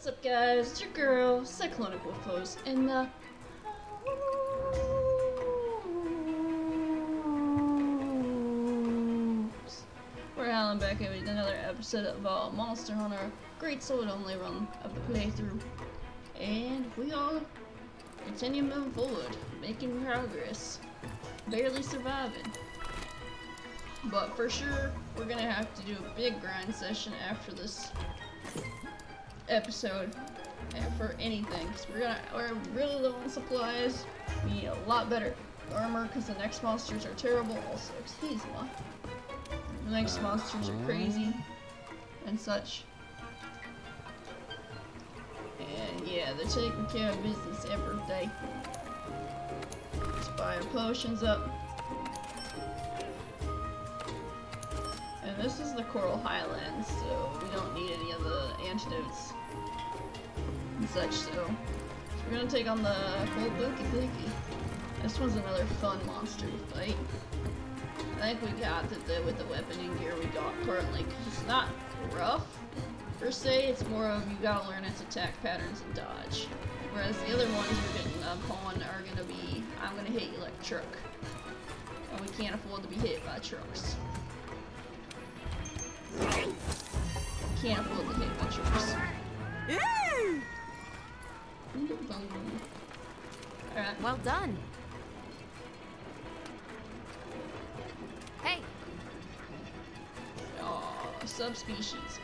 up, guys? It's your girl, Cyclonic Wolfos, and we're howling back at another episode of Monster Hunter Great Sword Only run of the playthrough, and we are continue moving forward, making progress, barely surviving. But for sure, we're gonna have to do a big grind session after this episode, and for anything, because we're really low on supplies. We need a lot better armor because the next monsters are terrible. Also, excuse me, the next monsters are crazy and such. And yeah, they're taking care of business every day. Let's buy our potions up. And this is the Coral Highlands, so we don't need any of the antidotes and such, so we're gonna take on the Coalbookie. This one's another fun monster to fight. I think we got it with the weaponing gear we got currently, because it's not rough per se, it's more of you gotta learn its attack patterns and dodge. Whereas the other ones we're getting upon are gonna be, I'm gonna hit you like a truck. And we can't afford to be hit by trucks. Can't afford to hit by trucks. Alright. Well done. Hey. Oh, subspecies.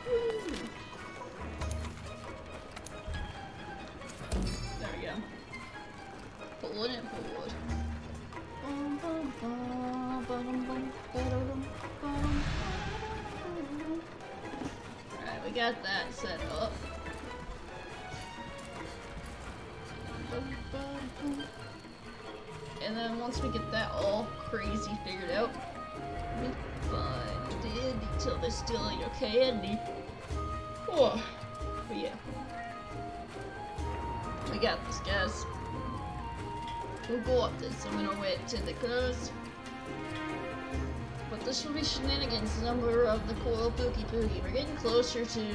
There we go. Pulling it forward. Alright, we got that set up. And then once we get that all crazy figured out, we funded until there's still like okay, Andy. Oh, but yeah, we got this, guys. We'll go up this. I'm gonna wait till they close. But this will be shenanigans. Number of the Coalbookie. We're getting closer to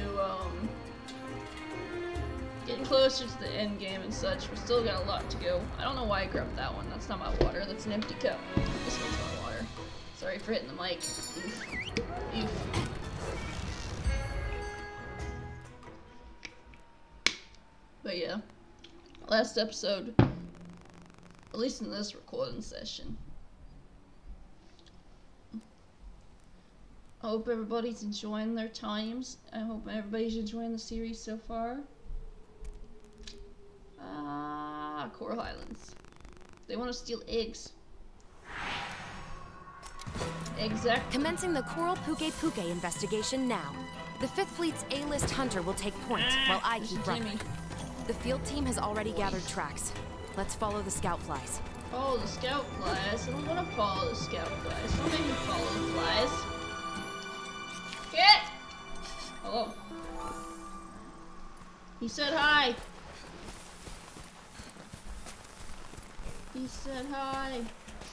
the end game and such. We still got a lot to go. I don't know why I grabbed that one. That's not my water. That's an empty cup. This one's my water. Sorry for hitting the mic. Oof. Oof. But yeah, last episode, at least in this recording session. I hope everybody's enjoying their times. I hope everybody's enjoying the series so far. Coral Highlands. They want to steal eggs. Exactly. Commencing the Coalbookie investigation now. The 5th Fleet's A-list hunter will take point while I keep running. The field team has already gathered tracks. Let's follow the scout flies. Follow the scout flies? I don't want to follow the scout flies. Don't make me follow the flies. Get! Hello. He said hi. He said hi.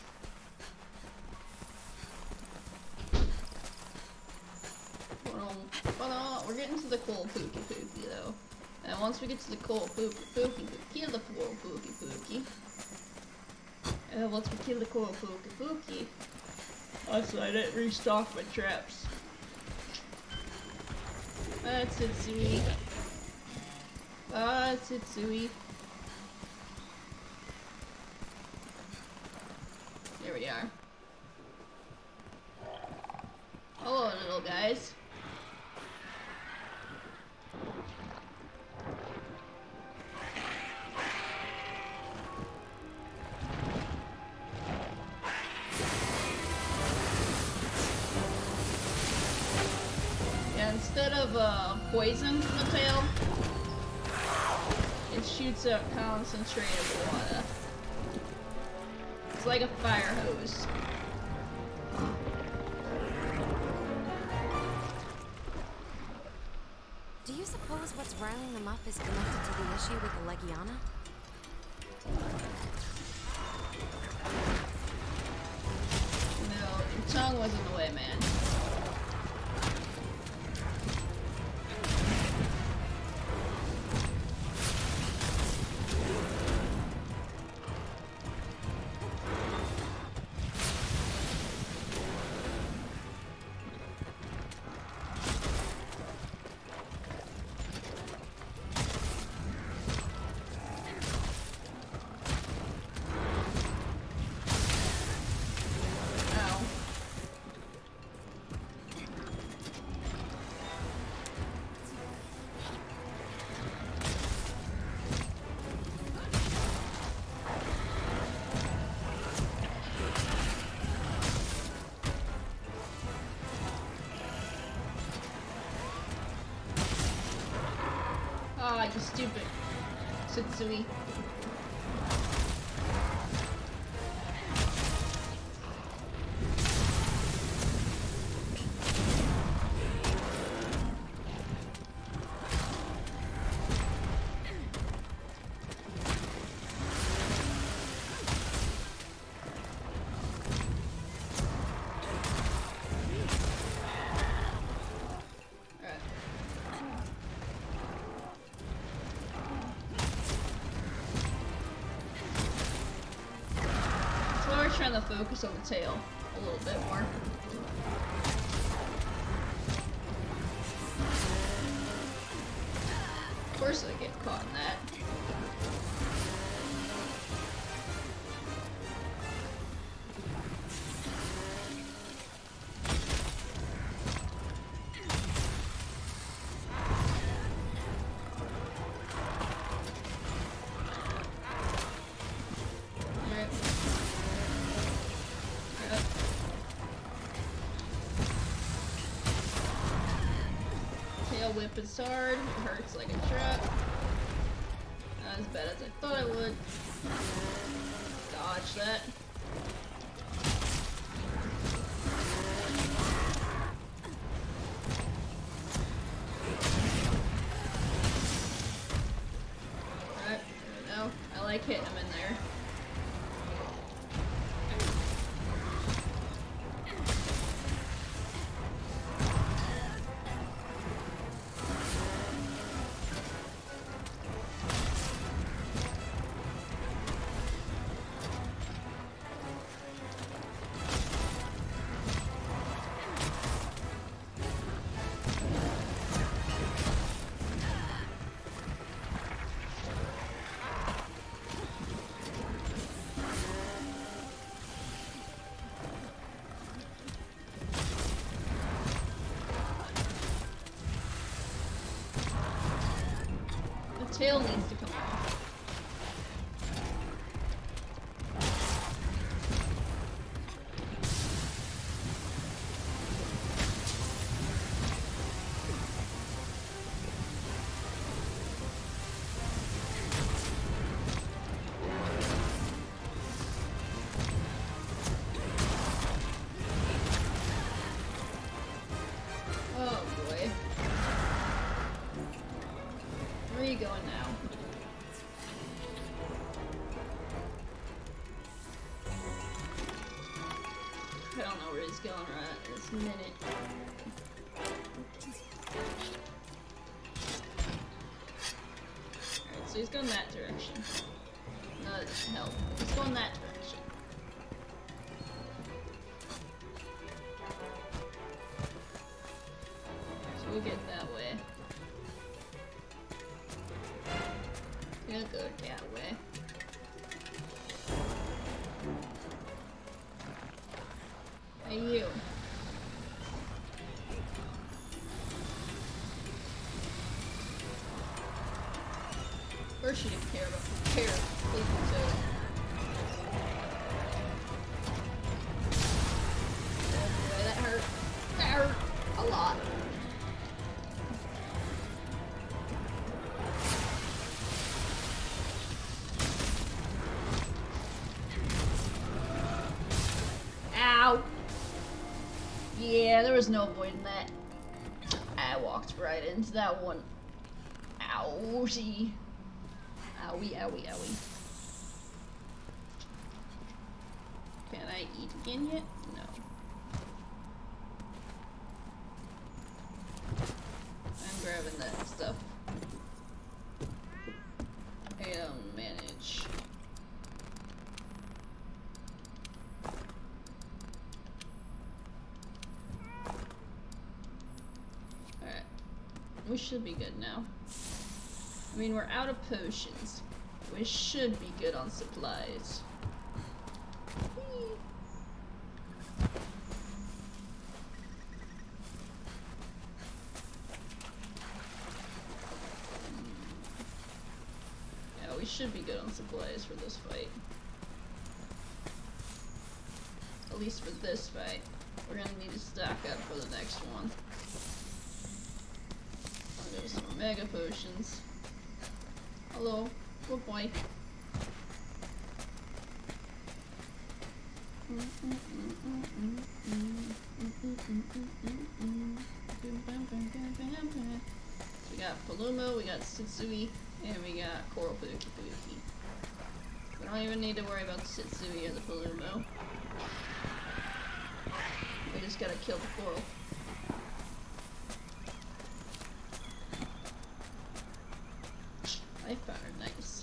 We're getting to the Coalbookie though. And once we get to the Coalbookie, kill the Coalbookie. And once we kill the Coalbookie, also I didn't restock my traps. That's it, Sui. That's it, Sui. There we are. Hello, little guys. Yeah, instead of poison from the tail, it shoots out concentrated water. It's like a fire hose. Do you suppose what's riling them up is connected to the issue with the Legiana? No, your tongue was in the way, man. Ah, you stupid Tsutsui. Trying to focus on the tail a little bit more. Of course I get caught in that. Whip is hard, it hurts like a truck. Not as bad as I thought I would. Dodge that. Alright, there we go. I like hitting him in there. Tail needs to come off. Oh boy. Where are you going now? I don't know where he's going right this minute. Alright, so he's going that direction. No, that doesn't help. He's going that direction. So we'll get that way. He'll go that way. Hey, you. First you didn't care about the pair of people, so. Oh boy, that hurt. That hurt a lot. Ow! Yeah, there was no avoiding that. I walked right into that one. Ouchie. Owie, owie, owie. Can I eat again yet? No. I'm grabbing that stuff. I don't manage. Alright. We should be good now. I mean, we're out of potions. We should be good on supplies. Yeah, we should be good on supplies for this fight. At least for this fight. We're gonna need to stock up for the next one. I'll go with some mega potions. Hello. Good boy. So we got Paluma, we got Sitsui, and we got Coral Fuki. We don't even need to worry about the Sitsui or the Paluma. We just gotta kill the coral. I found her nice.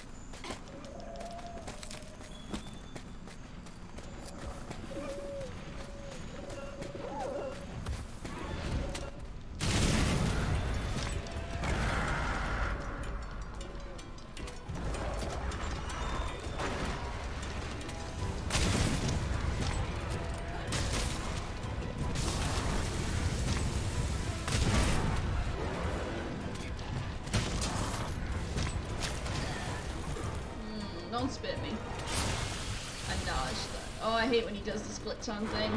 Don't spit me. I dodged that. Oh, I hate when he does the split tongue thing.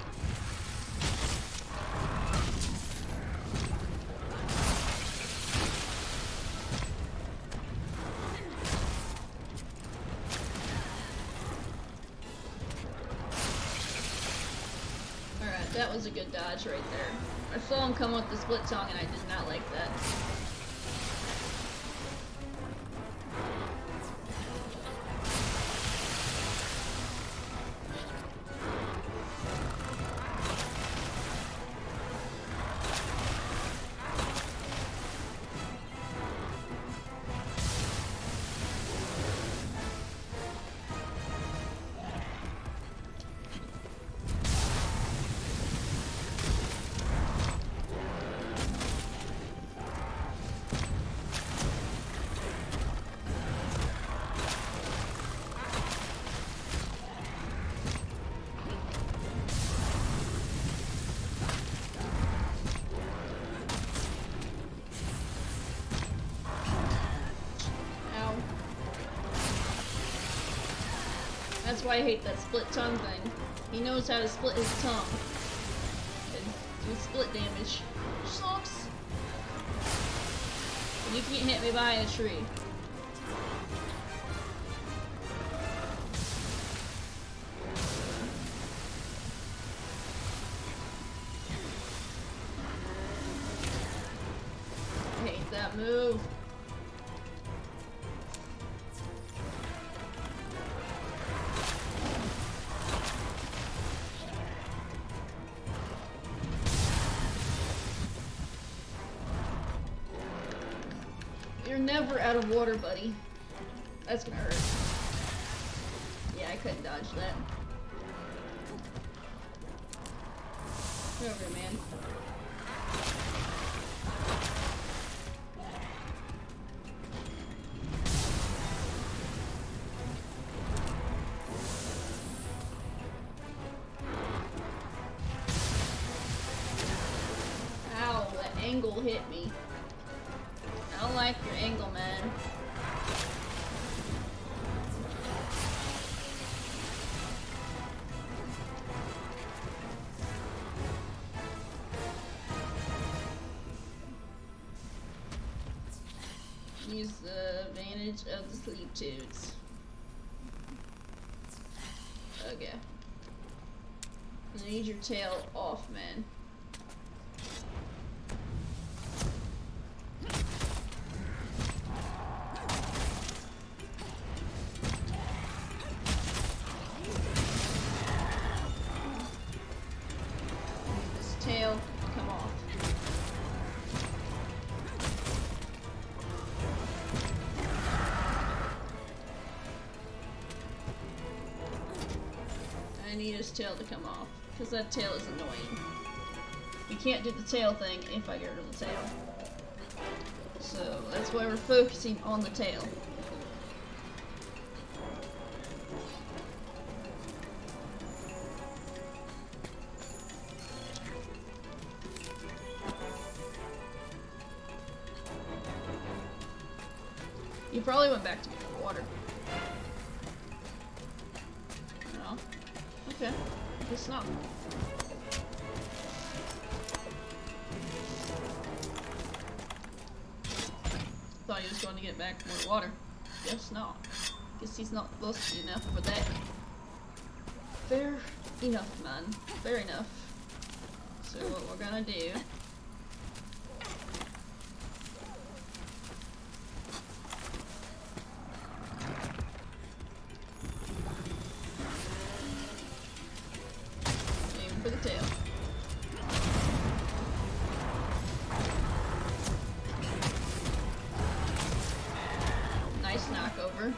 Alright, that was a good dodge right there. I saw him come with the split tongue and I did not like that. That's why I hate that split tongue thing. He knows how to split his tongue. And do split damage. Sucks. And you can't hit me behind a tree. I hate that move. You're never out of water, buddy. That's gonna hurt. Yeah, I couldn't dodge that. Get over here, man. Ow, that angle hit me. I don't like your angle, man. Use the advantage of the sleep tubes. Okay. I need your tail off, man. Tail, come off. I need his tail to come off, because that tail is annoying. You can't do the tail thing if I get rid of the tail. So that's why we're focusing on the tail. You probably went back to get the water. No. Okay. I guess not. thought he was going to get back more water. Guess not. Guess he's not lusty enough for that. Fair enough, man. Fair enough. So what we're gonna do... aim for the tail. Nice knockover.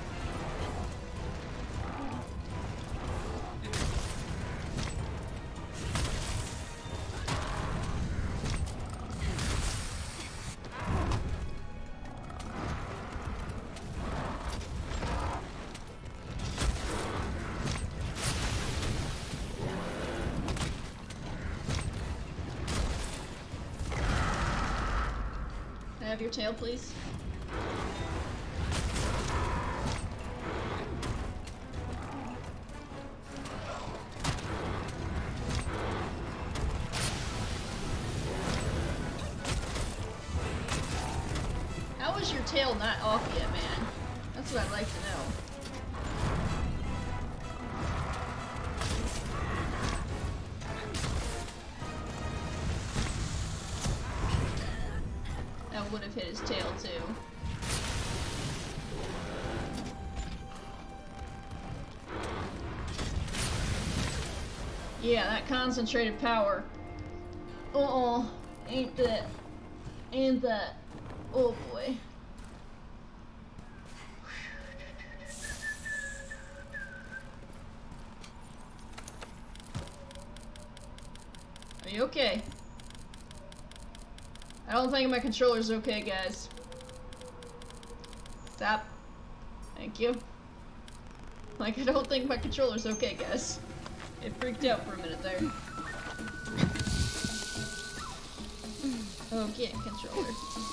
Can I have your tail, please? How is your tail not off yet, man? That's what I'd like to know. That would have hit his tail too. Yeah, that concentrated power. Uh-oh. Ain't that. Ain't that. Oh boy. Are you okay? I don't think my controller's okay, guys. Stop. Thank you. Like, I don't think my controller's okay, guys. It freaked out for a minute there. Okay, controller.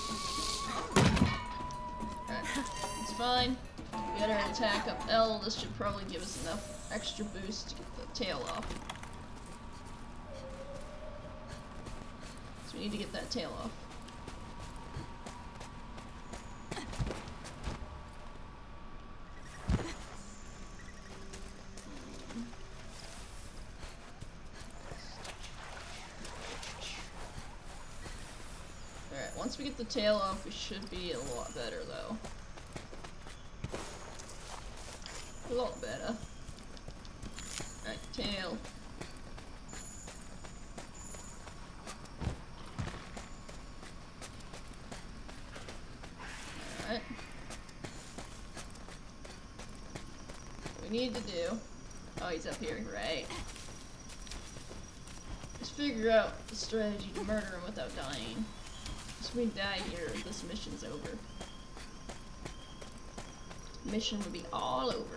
Alright, it's fine. We got our attack up L. This should probably give us enough extra boost to get the tail off. So we need to get that tail off. Alright, once we get the tail off, we should be a lot better, though. A lot better. Alright, tail. Alright. What we need to do... Oh, he's up here, right. Just figure out the strategy to murder him without dying. If we die here, this mission's over. Mission would be all over.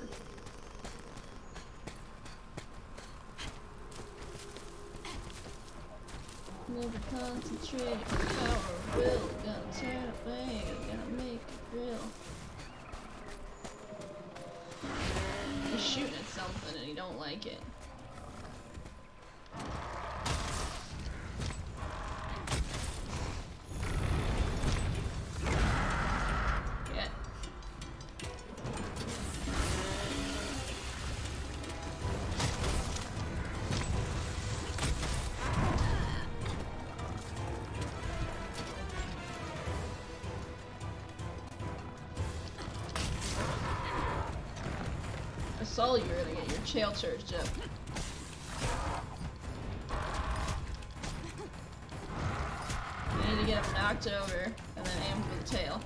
Never concentrate, power will. Gonna tear it bang, gonna make it real. He's shooting at something and he don't like it. I saw you were gonna get your tail charged up. You need to get him knocked over and then aim for the tail.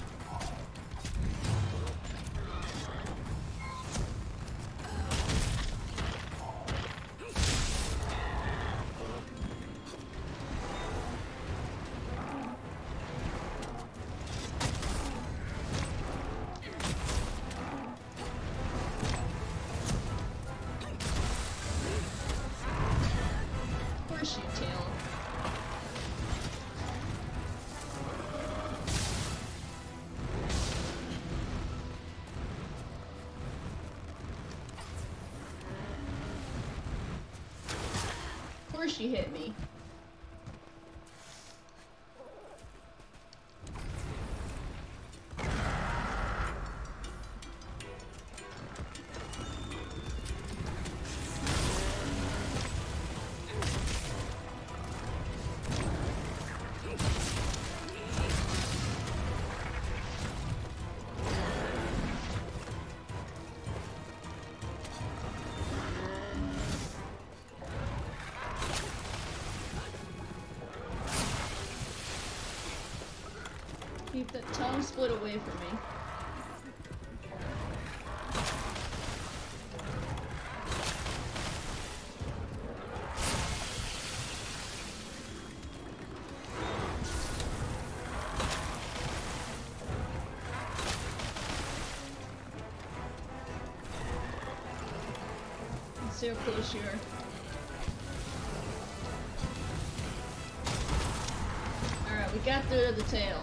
Of course she hit me. Keep that tongue split away from me. Let's see how close you are. Alright, we got through to the tail.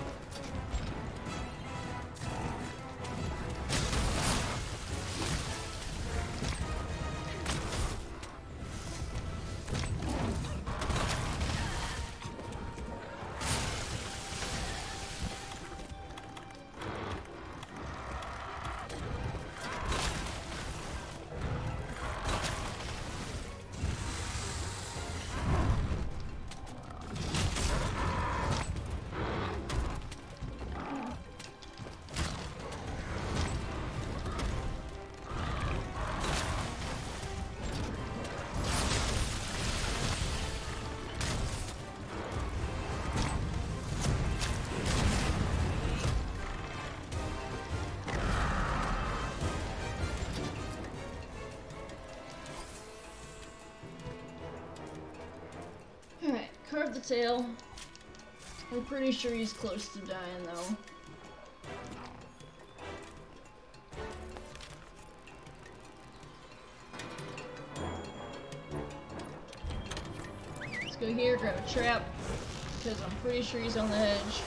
Carve the tail. I'm pretty sure he's close to dying though. Let's go here, grab a trap, because I'm pretty sure he's on the edge.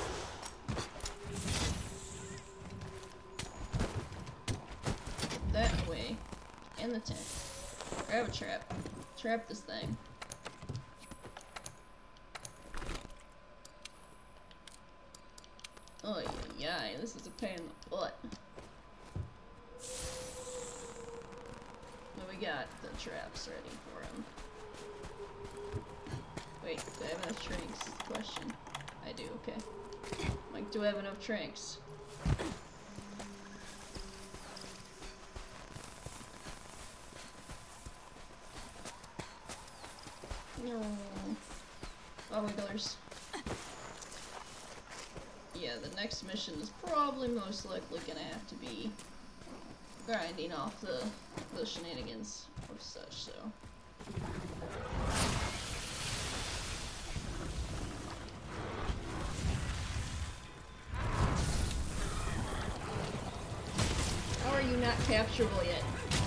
That way. And the tent. Grab a trap. Trap this thing. Oh yeah, this is a pain in the butt. But we got the traps ready for him. Wait, do I have enough trinks? Is the question. I do, okay. Like, do I have enough trinks? No. Oh, wigglers. Yeah, the next mission is probably most likely gonna have to be grinding off the shenanigans of such, so. How are you not capturable yet?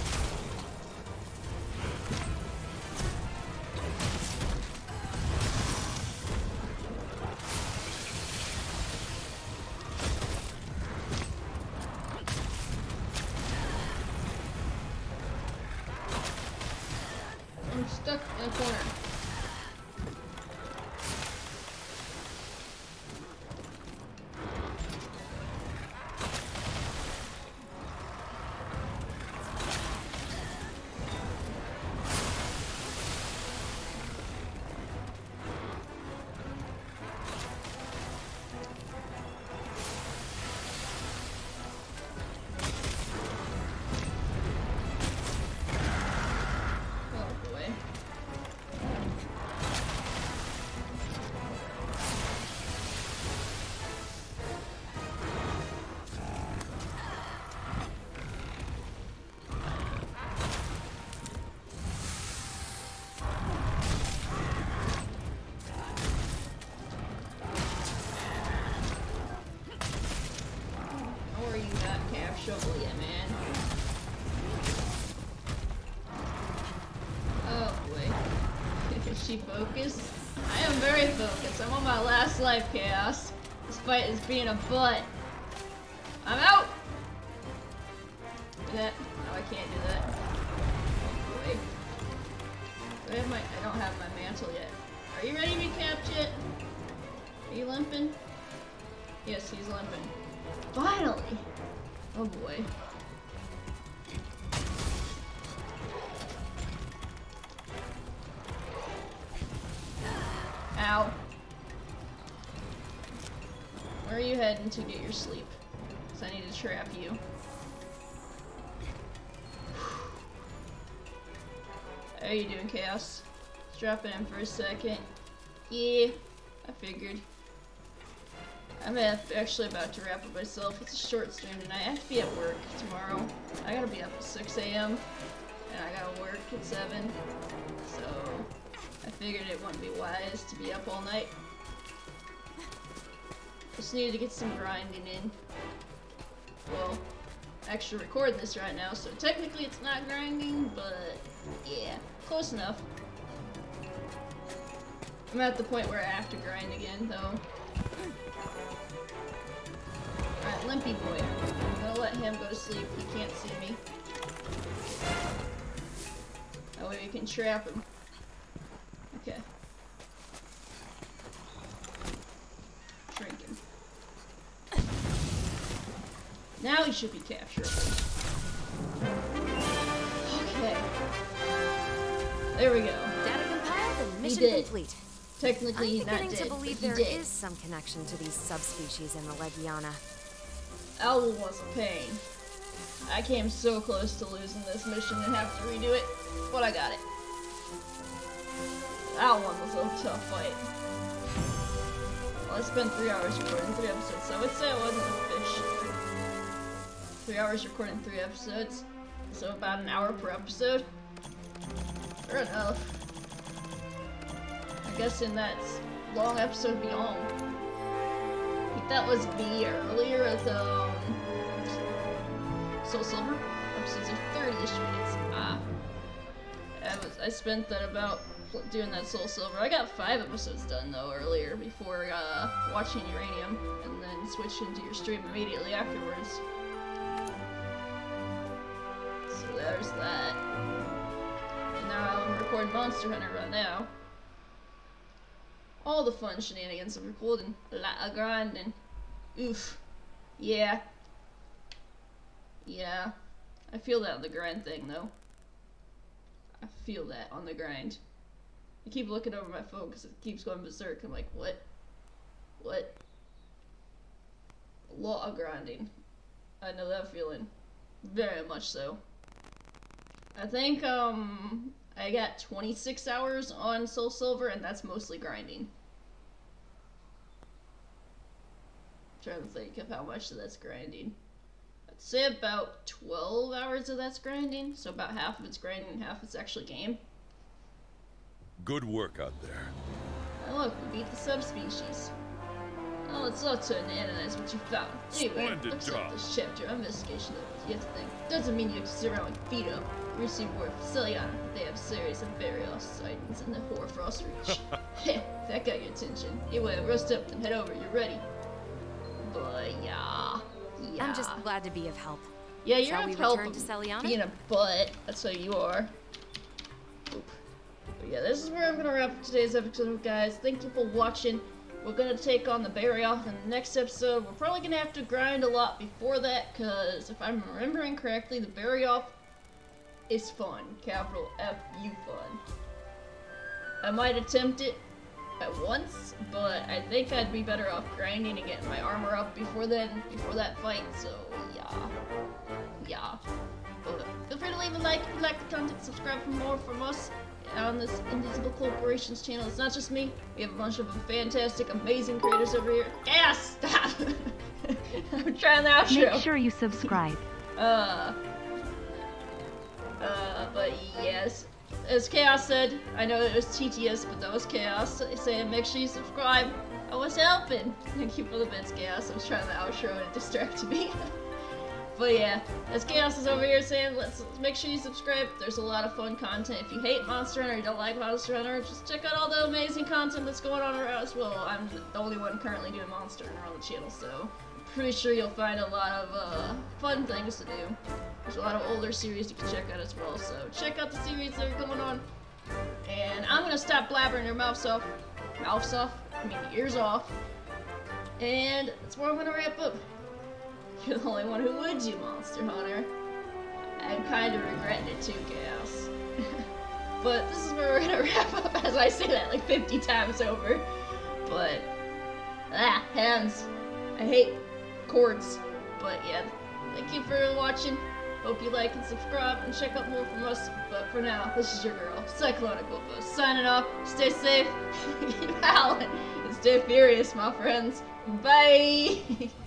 I'm stuck in a corner. Shovel yet, man. Oh boy. Is she focused? I am very focused. I'm on my last life, Chaos. This fight is being a butt. I'm out! Do that. No, I can't do that. Oh boy. I don't have my mantle yet. Are you ready to be capped yet? Are you limping? Yes, he's limping. Finally! Oh boy. Ow. Where are you heading to get your sleep? Because I need to trap you. How are you doing, Chaos? Just drop it in for a second. Yeah, I figured. I'm actually about to wrap up myself. It's a short stream tonight. I have to be at work tomorrow. I gotta be up at 6 a.m. and I gotta work at 7. So I figured it wouldn't be wise to be up all night. Just needed to get some grinding in. Well, I actually record this right now, so technically it's not grinding, but yeah, close enough. I'm at the point where I have to grind again, though. Alright, Limpy Boy. I'm gonna let him go to sleep. He can't see me. That way we can trap him. Okay. Shrink him. Now he should be captured. Okay. There we go. Data compiled and mission complete. Technically, he's not dead. I'm beginning to believe there is some connection to these subspecies in the Legiana. Owl was a pain. I came so close to losing this mission and have to redo it, but I got it. That one was a tough fight. Well, I spent 3 hours recording 3 episodes, so I would say I wasn't a fish. 3 hours recording 3 episodes, so about an hour per episode. Fair enough. I guess in that long episode beyond. I think that was the earlier of the Soul Silver episodes of 30-ish minutes. I spent that about doing that Soul Silver. I got 5 episodes done though earlier before watching Uranium, and then switched into your stream immediately afterwards. So there's that. And now I'm recording Monster Hunter right now. All the fun shenanigans of recording, a lot of grinding. Oof. Yeah. Yeah. I feel that on the grind thing, though. I feel that on the grind. I keep looking over my phone because it keeps going berserk. I'm like, what? What? A lot of grinding. I know that feeling. Very much so. I think, I got 26 hours on Soul Silver, and that's mostly grinding. I'm trying to think of how much of that's grinding. I'd say about 12 hours of that's grinding, so about half of it's grinding and half it's actually game. Good work out there. Oh look, we beat the subspecies. Oh, it's all turned to analyze what you found. Anyway, looks like this chapter investigation of the thing doesn't mean you have to sit around and feed up. We received word from Celiana that they have a series of burial sightings in the Hoarfrost Reach. Heh, that got your attention. Anyway, rest up and head over, you're ready. But yeah. I'm just glad to be of help. Yeah, you're of help being a butt. That's how you are. Oop. But yeah, this is where I'm gonna wrap up today's episode, guys. Thank you for watching. We're gonna take on the Barioth in the next episode. We're probably gonna have to grind a lot before that, because if I'm remembering correctly, the Barioth is fun. Capital F-U fun. I might attempt it at once, but I think I'd be better off grinding and getting my armor up before that fight, so yeah. Yeah. But feel free to leave a like if you like the content, subscribe for more from us on this Invisible Corporations channel. It's not just me. We have a bunch of fantastic, amazing creators over here. Yeah, stop! I'm trying the outro. Make sure you subscribe. But yes. As Chaos said, I know it was TTS, but that was Chaos saying make sure you subscribe. I was helping. Thank you for the bits, Chaos. I was trying the outro and it distracted me. But yeah, as Chaos is over here saying, let's make sure you subscribe. There's a lot of fun content. If you hate Monster Hunter or you don't like Monster Hunter, just check out all the amazing content that's going on around as well. I'm the only one currently doing Monster Hunter on the channel, so I'm pretty sure you'll find a lot of fun things to do. There's a lot of older series you can check out as well, so check out the series that are going on. And I'm gonna stop blabbering your mouths off. Ears off. And that's where I'm gonna wrap up. You're the only one who would do Monster Hunter. I'm kind of regretting it too, Chaos. But this is where we're gonna wrap up, as I say that like 50 times over. But, hands. I hate cords. But yeah, thank you for watching. Hope you like and subscribe and check out more from us. But for now, this is your girl, Cyclonic Wolfo, signing off. Stay safe, keep howling, and stay stay furious, my friends. Bye!